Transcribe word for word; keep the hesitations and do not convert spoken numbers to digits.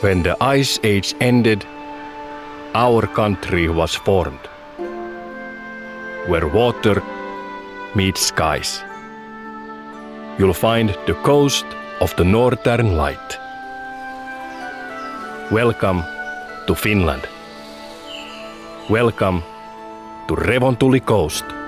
When the Ice Age ended, our country was formed, where water meets skies. You'll find the coast of the Northern Light. Welcome to Finland. Welcome to Revontuli Coast.